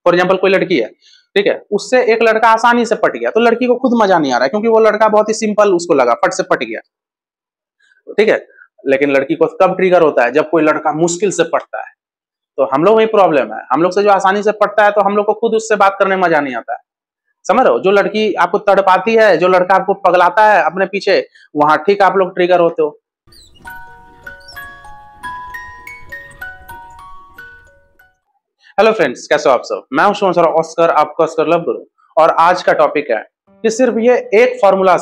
For example कोई लड़की है, ठीक है, उससे एक लड़का आसानी से पट गया, तो लड़की को खुद मजा नहीं आ रहा है क्योंकि वो लड़का बहुत ही सिंपल उसको लगा, फट से पट गया, ठीक है। लेकिन लड़की को कब ट्रिगर होता है, जब कोई लड़का मुश्किल से पटता है। तो हम लोग में प्रॉब्लम है, हम लोग से जो आसानी से पटता है तो हम लोग को खुद उससे बात करने में मजा नहीं आता है, समझ रहे हो। जो लड़की आपको तड़पाती है, जो लड़का आपको पगलाता है अपने पीछे, वहां ठीक आप लोग ट्रिगर होते हो। हेलो फ्रेंड्स, कैसे हो आप सब। मैं हूं शुभम सर ऑस्कर, आपका ऑस्कर लव गुरु। और आज का टॉपिक है कि सिर्फ ये एक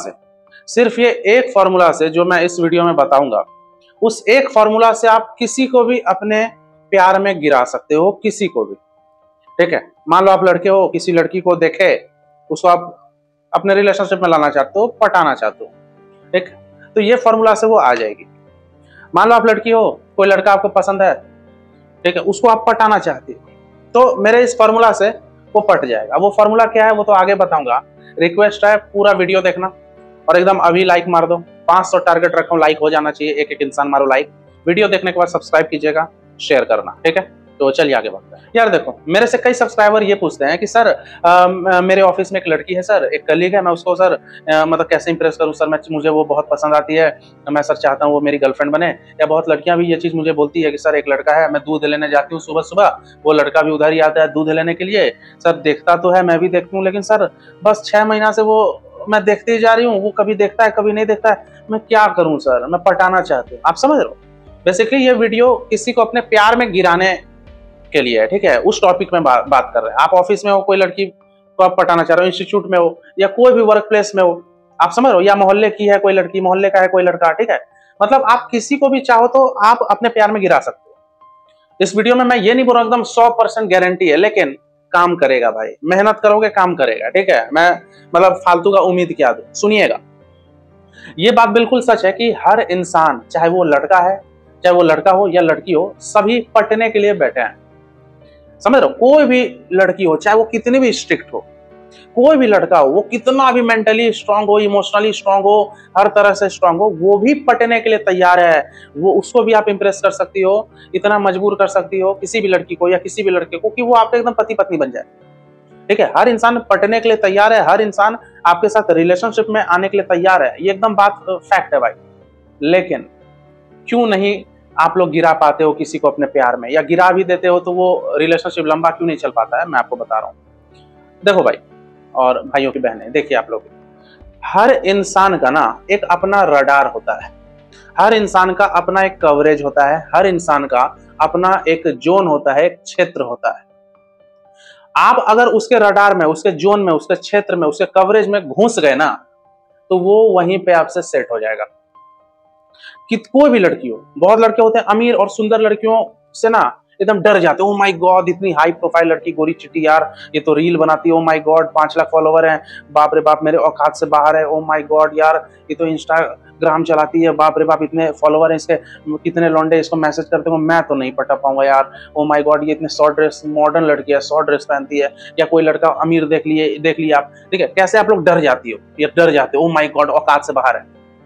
फॉर्मूला से जो मैं इस वीडियो में बताऊंगा, उस एक फॉर्मूला से आप किसी को भी अपने प्यार में गिरा सकते हो, किसी को भी, ठीक है। मान लो आप लड़के हो, किसी लड़की को देखे, उसको आप अपने रिलेशनशिप में लाना चाहते हो, पटाना चाहते हो, ठीक, तो ये फॉर्मूला से वो आ जाएगी। मान लो आप लड़की हो, कोई लड़का आपको पसंद है, ठीक है, उसको आप पटाना चाहती हो, तो मेरे इस फॉर्मूला से वो पट जाएगा। वो फॉर्मूला क्या है वो तो आगे बताऊंगा। रिक्वेस्ट है पूरा वीडियो देखना और एकदम अभी लाइक मार दो। 500 टारगेट रखा हूं, लाइक हो जाना चाहिए, एक एक इंसान मारो लाइक। वीडियो देखने के बाद सब्सक्राइब कीजिएगा, शेयर करना, ठीक है। तो चलिए आगे बढ़ते हैं। यार देखो, मेरे से कई सब्सक्राइबर ये पूछते हैं कि सर मेरे ऑफिस में एक लड़की है सर, एक कलीग है, मैं उसको सर मतलब कैसे इंप्रेस करूं सर, मुझे वो बहुत पसंद आती है, मैं सर चाहता हूँ वो मेरी गर्लफ्रेंड बने। या बहुत लड़कियां भी ये चीज मुझे बोलती है कि सर एक लड़का है, मैं दूध लेने जाती हूँ सुबह सुबह, वो लड़का भी उधर ही आता है दूध लेने के लिए, सर देखता तो है, मैं भी देखती हूँ, लेकिन सर बस 6 महीना से वो मैं देखती जा रही हूँ, वो कभी देखता है कभी नहीं देखता है, मैं क्या करूं सर, मैं पटाना चाहती हूँ। आप समझ रहे हो, बेसिकली ये वीडियो किसी को अपने प्यार में गिराने के लिए है, ठीक है। उस टॉपिक में बात कर रहे हैं। आप ऑफिस में हो, कोई लड़की को आप पटाना चाह रहे हो, इंस्टीट्यूट में हो या कोई भी वर्क प्लेस में हो, आप समझ रहे हो, या मोहल्ले की है कोई लड़की, मोहल्ले का है कोई लड़का, ठीक है, मतलब आप किसी को भी चाहो तो आप अपने प्यार में गिरा सकते हो। इस वीडियो में मैं ये नहीं बोल रहा एकदम 100% गारंटी है, लेकिन काम करेगा भाई, मेहनत करोगे काम करेगा, ठीक है। मैं मतलब फालतू का उम्मीद क्या दूं, सुनिएगा। ये बात बिल्कुल सच है कि हर इंसान, चाहे वो लड़का है, चाहे वो लड़का हो या लड़की हो, सभी पटने के लिए बैठे हैं, समझ रहे हो। कोई भी लड़की हो, चाहे वो कितनी भी स्ट्रिक्ट हो, कोई भी लड़का हो, वो कितना भी मेंटली स्ट्रांग हो, इमोशनली स्ट्रांग हो, हर तरह से स्ट्रांग हो, वो भी पटने के लिए तैयार है। वो उसको भी आप इंप्रेस कर सकती हो, इतना मजबूर कर सकती हो किसी भी लड़की को या किसी भी लड़के को कि वो आपके एकदम पति पत्नी बन जाए, ठीक है। हर इंसान पटने के लिए तैयार है, हर इंसान आपके साथ रिलेशनशिप में आने के लिए तैयार है, ये एकदम बात फैक्ट है भाई। लेकिन क्यों नहीं आप लोग गिरा पाते हो किसी को अपने प्यार में, या गिरा भी देते हो तो वो रिलेशनशिप लंबा क्यों नहीं चल पाता है, मैं आपको बता रहा हूं। देखो भाई और भाइयों की बहनें, देखिए आप लोग, हर इंसान का ना एक अपना रडार होता है, हर इंसान का अपना एक कवरेज होता है, हर इंसान का अपना एक जोन होता है, एक क्षेत्र होता है। आप अगर उसके रडार में, उसके जोन में, उसके क्षेत्र में, उसके कवरेज में घुस गए ना, तो वो वहीं पे आपसे सेट हो जाएगा। कि कोई भी लड़की हो, बहुत लड़के होते हैं अमीर और सुंदर लड़कियों से ना एकदम डर जाते हैं, ओ माय गॉड इतनी हाई प्रोफाइल लड़की, गोरी चिट्टी यार, ये तो रील बनाती है, oh my god 5 lakh follower हैं, बाप रे बाप मेरे औकात से बाहर है, ओ माय गॉड यार ये तो इंस्टाग्राम चलाती है, बाप रे बाप इतने फॉलोवर हैं इसके, कितने लौंडे इसको मैसेज करते हो, मैं तो नहीं पटा पाऊंगा यार, ओ माय गॉड ये इतने शॉर्ट ड्रेस, मॉडर्न लड़की है, शॉर्ट ड्रेस पहनती है। या कोई लड़का अमीर देख लिया आप, ठीक है, कैसे आप लोग डर जाती हो, ये डर जाते हो, ओ माय गॉड औकात से बाहर है।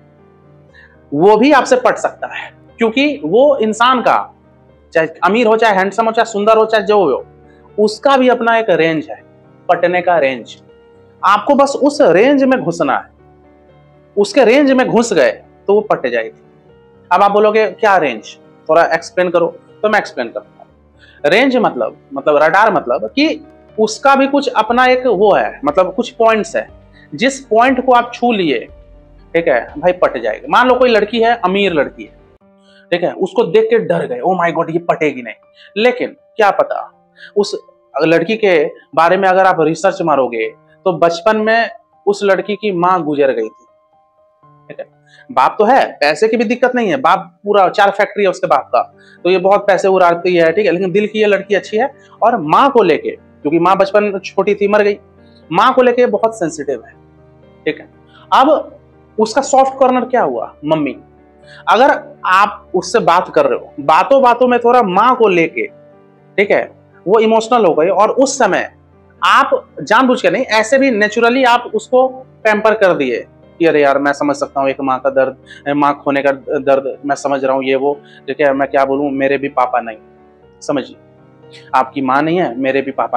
वो भी आपसे पट सकता है, क्योंकि वो इंसान का, चाहे अमीर हो, चाहे हैंडसम हो, चाहे सुंदर हो, चाहे जो हो, उसका भी अपना एक रेंज है, पटने का रेंज। आपको बस उस रेंज में घुसना है, उसके रेंज में घुस गए तो वो पट जाएगी। अब आप बोलोगे क्या रेंज, थोड़ा एक्सप्लेन करो, तो मैं एक्सप्लेन करता हूं। रेंज मतलब रडार, मतलब कि उसका भी कुछ अपना एक वो है, मतलब कुछ पॉइंट्स है, जिस पॉइंट को आप छू लिए, ठीक है भाई, पट जाएगा। मान लो कोई लड़की है, अमीर लड़की है, ठीक है, उसको देख के डर गए, ओ माय गॉड ये पटेगी नहीं, लेकिन क्या पता उस लड़की के बारे में अगर आप रिसर्च मारोगे तो बचपन में उस लड़की की मां गुजर गई थी, ठीक है। बाप तो है, पैसे की भी दिक्कत नहीं है, बाप पूरा 4 फैक्ट्री है उसके बाप का, तो ये बहुत पैसे उड़ाती है, ठीक है, लेकिन दिल की ये लड़की अच्छी है। और माँ को लेके, क्योंकि माँ बचपन छोटी थी, मर गई, माँ को लेके बहुत सेंसिटिव है, ठीक है। अब उसका सॉफ्ट कॉर्नर क्या हुआ, मम्मी। अगर आप उससे बात कर रहे हो, बातों बातों में थोड़ा माँ को लेके, ठीक है, वो इमोशनल हो गई, और उस समय आप जानबूझ के नहीं, ऐसे भी नेचुरली आप उसको पैम्पर कर दिए कि अरे यार मैं समझ सकता हूँ एक माँ का दर्द, माँ खोने का दर्द मैं समझ रहा हूँ, ये वो, ठीक है, मैं क्या बोलूँ, मेरे भी पापा नहीं, समझिए, आपकी माँ नहीं है, मेरे भी पापा नहीं,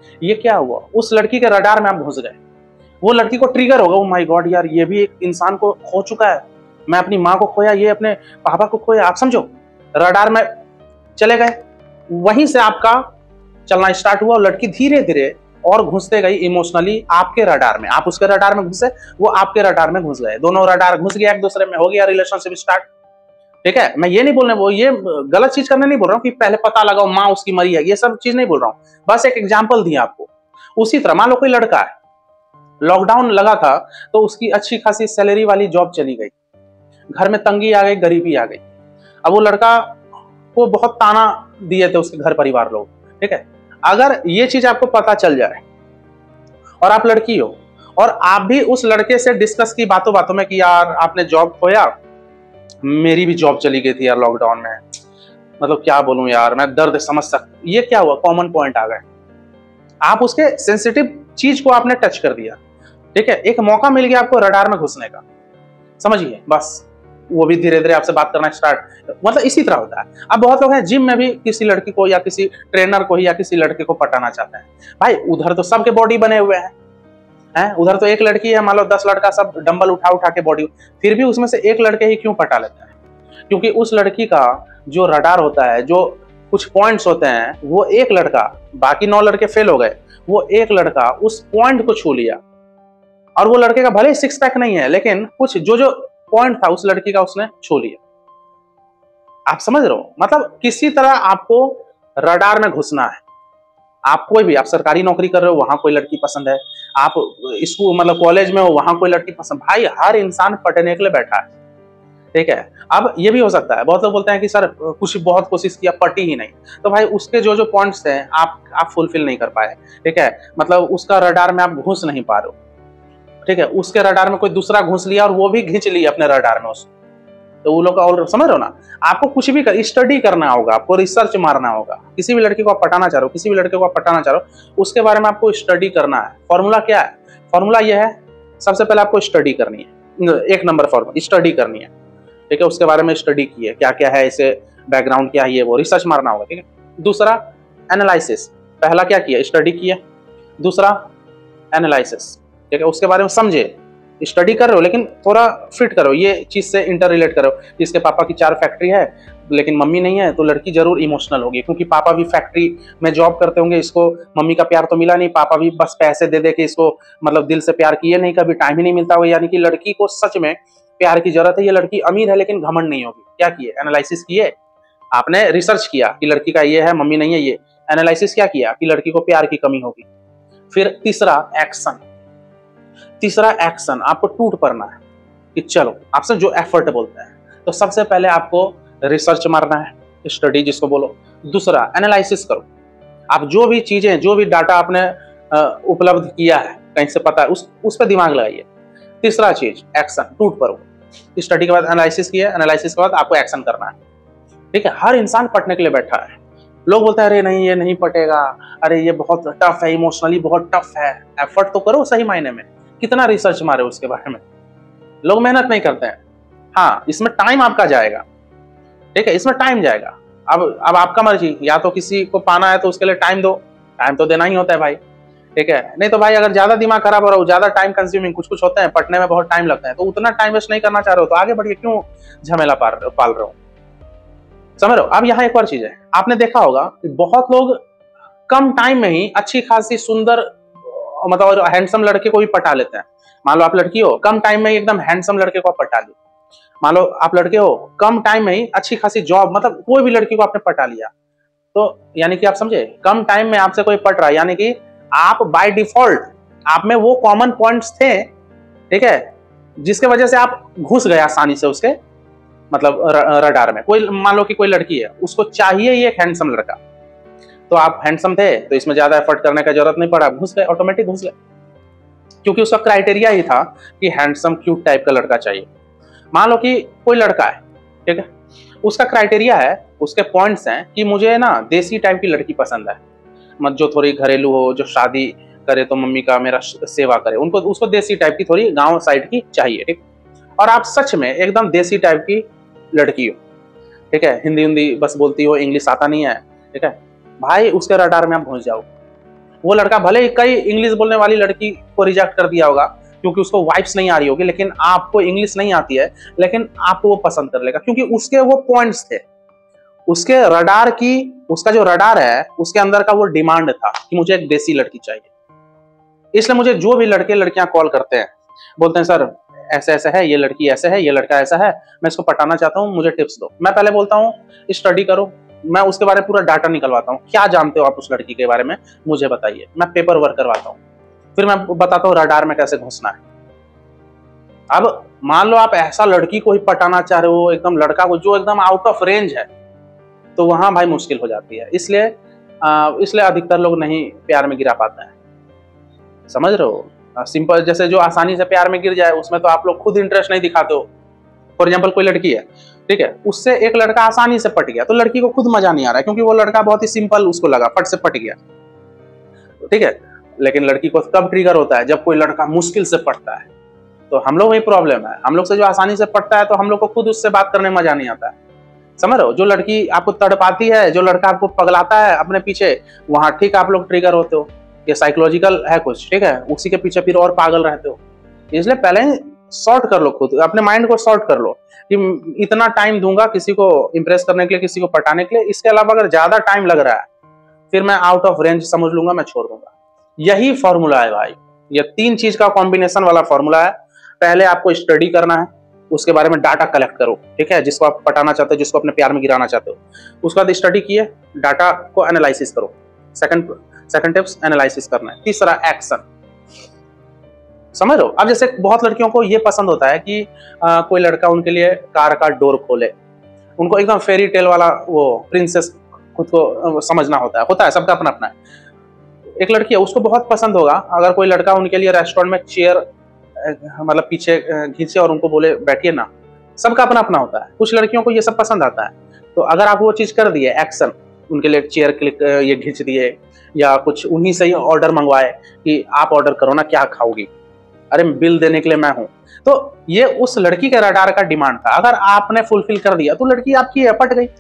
ये क्या हुआ, उस लड़की के रडार में आप घुस गए। वो लड़की को ट्रिगर होगा, ओ माय गॉड यार, ये भी एक इंसान को खो चुका है, मैं अपनी माँ को खोया, ये अपने पापा को खोया, आप समझो, रडार में चले गए। वहीं से आपका चलना स्टार्ट हुआ और लड़की धीरे धीरे और घुसते गई इमोशनली आपके रडार में। आप उसके रडार में घुसे, वो आपके रडार में घुस गए, दोनों रडार घुस गया एक दूसरे में, हो गया रिलेशनशिप स्टार्ट। ठीक है, मैं ये नहीं बोलने, वो ये गलत चीज करने नहीं बोल रहा हूँ कि पहले पता लगाओ माँ उसकी मरी है, ये सब चीज नहीं बोल रहा हूँ, बस एक एग्जाम्पल दिया आपको। उसी तरह मान लो कोई लड़का है, लॉकडाउन लगा था तो उसकी अच्छी खासी सैलरी वाली जॉब चली गई, घर में तंगी आ गई, गरीबी आ गई। अब वो लड़का को बहुत ताना दिए थे उसके घर परिवार लोग। ठीक है, अगर ये चीज आपको पता चल जाए और आप लड़की हो और आप भी उस लड़के से डिस्कस की बातों बातों में कि यार आपने जॉब खोया, मेरी भी जॉब चली गई थी यार लॉकडाउन में, मतलब क्या बोलूं यार, मैं दर्द समझ सकता, ये क्या हुआ, कॉमन पॉइंट आ गए, आप उसके सेंसिटिव चीज को आपने टच कर दिया। ठीक है, एक मौका मिल गया आपको रडार में घुसने का, समझिए, बस वो भी धीरे धीरे आपसे बात करना स्टार्ट, मतलब इसी तरह होता है। अब बहुत लोग हैं जिम में भी किसी लड़की को या किसी ट्रेनर को या किसी लड़के को पटाना चाहते हैं। भाई उधर तो सबके बॉडी बने हुए हैं, उधर तो एक लड़की है, मान लो 10 लड़का सब डंबल उठा उठा के बॉडी, फिर भी उसमें से एक लड़के ही क्यों पटा लेते हैं? क्योंकि उस लड़की का जो रडार होता है, जो कुछ पॉइंट्स होते हैं, वो एक लड़का, बाकी 9 लड़के फेल हो गए, वो एक लड़का उस पॉइंट को छू लिया, और वो लड़के का भले ही 6 पैक नहीं है, लेकिन कुछ जो जो पॉइंट था उस लड़की का उसने छू लिया। आप समझ रहे हो, मतलब किसी तरह आपको रडार में घुसना है। आप कोई भी, आप सरकारी नौकरी कर रहे हो, वहां कोई लड़की पसंद है, आप स्कूल मतलब कॉलेज में हो, वहां कोई लड़की पसंद, भाई हर इंसान पटने के लिए बैठा है। ठीक है, अब ये भी हो सकता है, बहुत लोग बोलते हैं कि सर कुछ बहुत कोशिश किया, पटी ही नहीं, तो भाई उसके जो जो पॉइंट्स हैं आप फुलफिल नहीं कर पाए। ठीक है, मतलब उसका रडार में आप घुस नहीं पा रहे हो। ठीक है, उसके रडार में कोई दूसरा घुस लिया और वो भी खींच लिया अपने रडार में उसको, तो वो लोग का, और समझ रहे हो ना, आपको कुछ भी स्टडी करना होगा, आपको रिसर्च मारना होगा। किसी भी लड़के को आप पटाना चाह रहे हो, किसी भी लड़के को आप पटाना चाह रहे हो, उसके बारे में आपको स्टडी करना है। फॉर्मूला क्या है? फॉर्मूला यह है, सबसे पहले आपको स्टडी करनी है, 1 नंबर फॉर्मूला, स्टडी करनी है। ठीक है, उसके बारे में स्टडी की है, क्या क्या है, इसे बैकग्राउंड क्या है, ये वो रिसर्च मारना होगा। ठीक है, दूसरा एनालिसिस, पहला क्या किया, स्टडी किया, दूसरा एनालिसिस। ठीक है, उसके बारे में समझे, स्टडी कर रहे हो लेकिन थोड़ा फिट करो, ये चीज से इंटर रिलेट करो। जिसके पापा की 4 फैक्ट्री है लेकिन मम्मी नहीं है, तो लड़की जरूर इमोशनल होगी, क्योंकि पापा भी फैक्ट्री में जॉब करते होंगे, इसको मम्मी का प्यार तो मिला नहीं, पापा भी बस पैसे दे दे के इसको मतलब दिल से प्यार किए नहीं, कभी टाइम ही नहीं मिलता होगा। यानी कि लड़की को सच में प्यार की जरूरत है। ये लड़की अमीर है लेकिन घमंड नहीं होगी। क्या किए, एनालिसिस किए, आपने रिसर्च किया कि लड़की का ये है, मम्मी नहीं है, ये एनालिसिस क्या किया कि लड़की को प्यार की कमी होगी। फिर तीसरा एक्शन, आपको टूट पड़ना है कि चलो, आपसे जो एफर्ट बोलते हैं, तो सबसे पहले आपको रिसर्च मारना है, स्टडी जिसको बोलो। दूसरा एनालिसिस करो, आप जो भी चीजें, जो भी डाटा आपने उपलब्ध किया है, कहीं से पता है, उस पर दिमाग लगाइए। तीसरा चीज एक्शन, टूट पड़ो। स्टडी के बाद एनालिसिस किया, एनालिसिस के बाद आपको एक्शन करना है। ठीक है, हर इंसान पढ़ने के लिए बैठा है। लोग बोलते हैं अरे नहीं ये नहीं पटेगा, अरे ये बहुत टफ है, इमोशनली बहुत टफ है। एफर्ट तो करो सही मायने में, कितना रिसर्च मारे उसके बारे में। लोग मेहनत नहीं करते हैं। हाँ, इसमें टाइम आपका जाएगा। ठीक है, इसमें टाइम जाएगा। अब आपका मर्जी, या तो किसी को पाना है तो उसके लिए टाइम दो, टाइम तो देना ही होता है भाई। ठीक है, नहीं तो भाई अगर ज्यादा दिमाग खराब हो रहा हो, ज्यादा टाइम कंज्यूमिंग, कुछ होते हैं पढ़ने में बहुत टाइम लगता है, तो उतना टाइम वेस्ट नहीं करना चाह रहे हो तो आगे बढ़िए क्यों झमेला पाल रहे हो, समझ रहे हो। अब यहाँ एक और चीज है, आपने देखा होगा कि बहुत लोग कम टाइम में ही अच्छी खासी सुंदर मतलब हैंडसम लड़के को भी पटा लेते हैं। मान लो आप लड़की हो, कम टाइम में ही एकदम हैंडसम लड़के को आप पटा ली। मान लो आप लड़के हो, कम टाइम में ही अच्छी खासी जॉब, मतलब कोई भी लड़की को आपने पटा लिया, तो यानी कि आप समझे, कम टाइम में आपसे कोई पट रहा है, यानी कि आप बाय डिफॉल्ट आप में वो कॉमन पॉइंट्स थे। ठीक है, जिसके वजह से आप घुस गए आसानी से उसके मतलब रडार में। कोई मान लो कि कोई लड़की है, उसको चाहिए ये एक हैंडसम लड़का, तो आप हैंडसम थे तो इसमें ज्यादा एफर्ट करने का जरूरत नहीं पड़ा, घुस गए, ऑटोमेटिक घुस गए, क्योंकि उसका क्राइटेरिया ही था कि हैंडसम क्यूट टाइप का लड़का चाहिए। मान लो कि कोई लड़का है, ठीक है, उसका क्राइटेरिया है, उसके पॉइंट्स हैं कि मुझे ना देसी टाइप की लड़की पसंद है, मत जो थोड़ी घरेलू हो, जो शादी करे तो मम्मी का मेरा सेवा करे, उसको देसी टाइप की, थोड़ी गांव साइड की चाहिए। ठीक, और आप सच में एकदम देसी टाइप की लड़की हो, ठीक है, हिंदी बस बोलती हो, इंग्लिश आता नहीं है, ठीक है, भाई उसके रडार में आप घुस जाओ। वो लड़का भले ही कई इंग्लिश बोलने वाली लड़की को रिजेक्ट कर दिया होगा क्योंकि उसको वाइब्स नहीं आ रही होगी, लेकिन आपको इंग्लिश नहीं आती है, लेकिन आपको वो पसंद कर लेगा क्योंकि उसके वो पॉइंट्स थे, उसके रडार की, उसका जो रडार है उसके अंदर का वो डिमांड था कि मुझे एक देसी लड़की चाहिए। इसलिए मुझे जो भी लड़के लड़कियां कॉल करते हैं, बोलते हैं सर ऐसे ऐसे है, ये लड़की ऐसे है, ये लड़का ऐसा है, मैं इसको पटाना चाहता हूँ, मुझे टिप्स दो। मैं पहले बोलता हूँ स्टडी करो, मैं उसके बारे में पूरा डाटा निकलवाता हूँ, क्या जानते हो आप उस लड़की के बारे में मुझे बताइए, मैं पेपर वर्क करवाता हूँ, फिर मैं बताता हूँ रडार में कैसे घुसना है। अब मान लो आप ऐसा लड़की को ही पटाना चाह रहे हो, एकदम लड़का को जो एकदम आउट ऑफ रेंज है, तो वहां भाई मुश्किल हो जाती है। इसलिए अधिकतर लोग नहीं प्यार में गिरा पाते हैं, समझ रहे हो। सिंपल जैसे जो आसानी से प्यार में गिर जाए उसमें तो आप लोग खुद इंटरेस्ट नहीं दिखाते हो। फॉर एग्जाम्पल कोई लड़की है, ठीक है, उससे एक लड़का आसानी से पट गया तो लड़की को खुद मजा नहीं आ रहा है क्योंकि वो लड़का बहुत ही सिंपल उसको लगा, फट से पट गया, ठीक है। लेकिन लड़की को कब ट्रिगर होता है, जब कोई लड़का मुश्किल से पटता है। तो हम लोग में प्रॉब्लम है, हम लोग से जो आसानी से पटता है तो हम लोग को खुद उससे बात करने में मजा नहीं आता है, समझ रहे हो। जो लड़की आपको तड़पाती है, जो लड़का आपको पगलाता है अपने पीछे, वहां ठीक आप लोग ट्रिगर होते हो, ये साइकोलॉजिकल है कुछ, ठीक है, उसी के पीछे फिर और पागल रहते हो। इसलिए पहले सॉर्ट कर लो, खुद अपने माइंड को सॉर्ट कर लो कि इतना टाइम दूंगा किसी को इंप्रेस करने के लिए, किसी को पटाने के लिए, इसके अलावा अगर ज्यादा टाइम लग रहा है फिर मैं आउट ऑफ रेंज समझ लूंगा, मैं छोड़ दूंगा। यही फॉर्मूला है भाई, ये 3 चीज का कॉम्बिनेशन वाला फॉर्मूला है। पहले आपको स्टडी करना है, उसके बारे में डाटा कलेक्ट करो, ठीक है, जिसको आप पटाना चाहते हो, जिसको अपने प्यार में गिराना चाहते हो। उसके बाद स्टडी किए, डाटा को एनालिसिस करो। सेकंड टिप्स एनालिसिस करना है। तीसरा एक्शन, समझ लो। अब जैसे बहुत लड़कियों को ये पसंद होता है कि कोई लड़का उनके लिए कार का डोर खोले, उनको एकदम फेरी टेल वाला वो प्रिंसेस खुद को समझना होता है, सबका अपना अपना है। एक लड़की है, उसको बहुत पसंद होगा अगर कोई लड़का उनके लिए रेस्टोरेंट में चेयर मतलब पीछे खींचे और उनको बोले बैठिए ना, सबका अपना अपना होता है। कुछ लड़कियों को ये सब पसंद आता है, तो अगर आप वो चीज कर दिए, एक्शन, उनके लिए चेयर क्लिक ये खींच दिए, या कुछ उन्हीं से ही ऑर्डर मंगवाए कि आप ऑर्डर करो ना, क्या खाओगी, अरे बिल देने के लिए मैं हूं, तो ये उस लड़की के रडार का डिमांड था। अगर आपने फुलफिल कर दिया तो लड़की आपकी पट गई,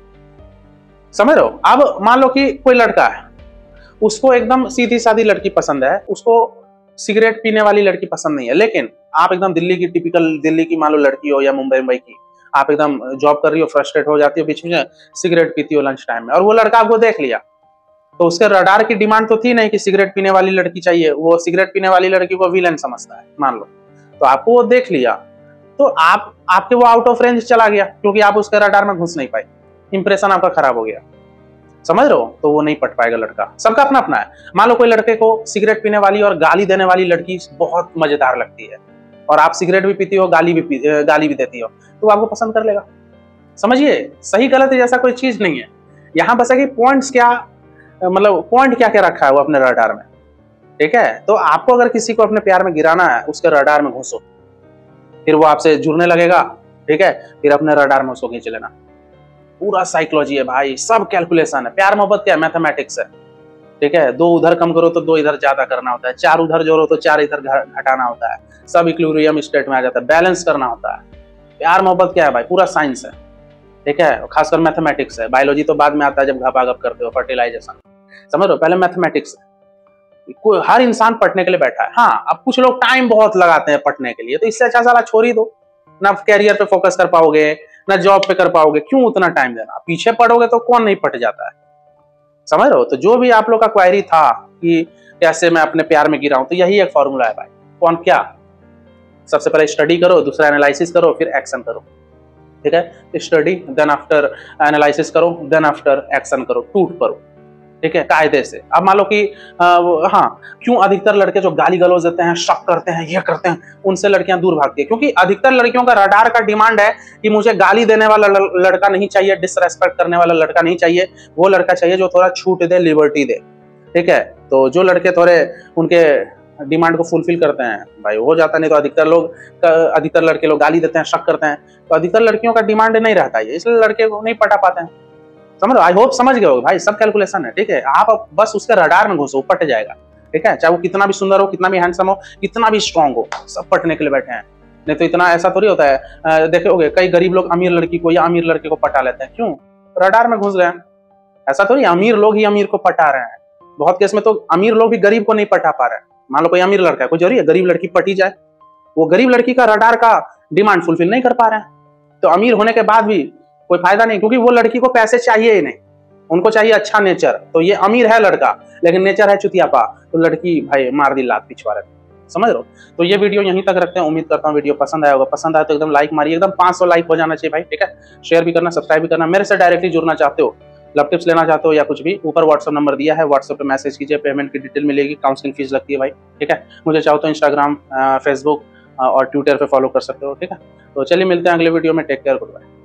समझ रहे हो। अब मान लो कि कोई लड़का है, उसको एकदम सीधी सादी लड़की पसंद है, उसको सिगरेट पीने वाली लड़की पसंद नहीं है, लेकिन आप एकदम दिल्ली की टिपिकल दिल्ली की मान लो लड़की हो या मुंबई की, आप एकदम जॉब कर रही हो, फ्रस्ट्रेट हो जाती हो, बीच में सिगरेट पीती हो लंच टाइम में, और वो लड़का आपको देख लिया, तो उसके रडार की डिमांड तो थी नहीं कि सिगरेट पीने वाली लड़की चाहिए, वो सिगरेट पीने वाली लड़की को विलेन समझता है मान लो, तो आपको वो देख लिया, तो आपके वो आउट ऑफ रेंज चला गया क्योंकि आप उसके रडार में घुस नहीं पाए, इंप्रेशन आपका खराब हो गया, समझ रहे हो। तो वो नहीं पट पाएगा लड़का, सबका अपना अपना है। मान लो कोई लड़के को सिगरेट पीने वाली और गाली देने वाली लड़की बहुत मजेदार लगती है, और आप सिगरेट भी पीती हो, गाली भी देती हो, तो आपको पसंद कर लेगा। समझिए, सही गलत जैसा कोई चीज नहीं है यहाँ, बस है कि पॉइंट्स क्या, मतलब पॉइंट क्या क्या रखा है वो अपने रडार में, ठीक है। तो आपको अगर किसी को अपने प्यार में गिराना है, उसके रडार में घुसो, फिर वो आपसे जुड़ने लगेगा, ठीक है, फिर अपने रडार में उसको खींच लेना। पूरा साइकोलॉजी है भाई, सब कैलकुलेशन है। प्यार मोहब्बत क्या है, मैथमेटिक्स है, ठीक है। 2 उधर कम करो तो 2 इधर ज्यादा करना होता है, 4 उधर जोड़ो तो 4 इधर घटाना होता है, सब इक्विलिब्रियम स्टेट में आ जाता है, बैलेंस करना होता है। प्यार मोहब्बत क्या है भाई, पूरा साइंस है, ठीक है, खासकर मैथमेटिक्स है। बायोलॉजी तो बाद में आता है जब घपाघप करते हो, फर्टिलाइजेशन, समझ लो, पहले मैथमेटिक्स है। हर इंसान पढ़ने के लिए बैठा है। हाँ, अब कुछ लोग टाइम बहुत लगाते हैं पढ़ने के लिए, तो इससे अच्छा साला छोड़ ही दो, ना कैरियर पे फोकस कर पाओगे, ना जॉब पे कर पाओगे, क्यों उतना टाइम देना, पीछे पढ़ोगे तो कौन नहीं पट जाता है, समझ रहे हो। तो जो भी आप लोग का क्वेरी था कि कैसे मैं अपने प्यार में गिरा हूं, तो यही एक फॉर्मूला है भाई। कौन क्या, सबसे पहले स्टडी करो, दूसरा एनालिसिस करो, फिर एक्शन करो, ठीक है। स्टडी देन आफ्टर एनालिसिस करो, देन आफ्टर एक्शन करो, टूट करो, ठीक है, कायदे से। अब मान लो कि हाँ, क्यों अधिकतर लड़के जो गाली गलौज देते हैं, शक करते हैं, ये करते हैं, उनसे लड़कियां दूर भागती है, क्योंकि अधिकतर लड़कियों का रडार का डिमांड है कि मुझे गाली देने वाला लड़का नहीं चाहिए, डिसरेस्पेक्ट करने वाला लड़का नहीं चाहिए, वो लड़का चाहिए जो थोड़ा छूट दे, लिबर्टी दे, ठीक है। तो जो लड़के थोड़े उनके डिमांड को फुलफिल करते हैं भाई, हो जाता, नहीं तो अधिकतर लड़के लोग गाली देते हैं, शक करते हैं, तो अधिकतर लड़कियों का डिमांड नहीं रहता है, इसलिए लड़के को नहीं पटा पाते हैं, समझ लो। आई होप समझ गए हो भाई, सब कैलकुलेशन है, ठीक है। आप बस उसके रडार में घुसो, पट जाएगा, ठीक है। चाहे वो कितना भी सुंदर हो, कितना भी हैंडसम हो, कितना भी स्ट्रांग हो, सब पटने के लिए बैठे हैं। नहीं तो इतना ऐसा थोड़ी होता है, देखोगे कई गरीब लोग अमीर लड़की को या अमीर लड़के को पटा लेते हैं, क्यों, रडार में घुस गए। ऐसा थोड़ी अमीर लोग ही अमीर को पटा रहे हैं, बहुत केस में तो अमीर लोग भी गरीब को नहीं पटा पा रहे हैं। मान लो कोई अमीर लड़का है, कोई जरूरी है गरीब लड़की पटी जाए, वो गरीब लड़की का रडार का डिमांड फुलफिल नहीं कर पा रहे हैं। तो अमीर होने के बाद भी कोई फायदा नहीं, क्योंकि वो लड़की को पैसे चाहिए ही नहीं, उनको चाहिए अच्छा नेचर। तो ये अमीर है लड़का लेकिन नेचर है चुतियापा, तो लड़की भाई मार दी लात पिछवाड़े, समझ रहे हो। तो ये वीडियो यहीं तक रखते हैं। उम्मीद करता हूँ वीडियो पसंद आया होगा। पसंद आया तो एकदम लाइक मारिए, एकदम 500 लाइक हो जाना चाहिए भाई, ठीक है। शेयर भी करना, सब्सक्राइब भी करना। मेरे से डायरेक्टली जुड़ना चाहते हो, लव टिप्स लेना चाहते हो या कुछ भी, ऊपर व्हाट्सएप नंबर दिया है, व्हाट्सएप पे मैसेज कीजिए, पेमेंट की डिटेल मिलेगी, काउंसलिंग फीस लगती है भाई, ठीक है। मुझे चाहो तो इंस्टाग्राम, फेसबुक और ट्विटर पे फॉलो कर सकते हो, ठीक है। तो चलिए मिलते हैं अगले वीडियो में। Take care, good bye.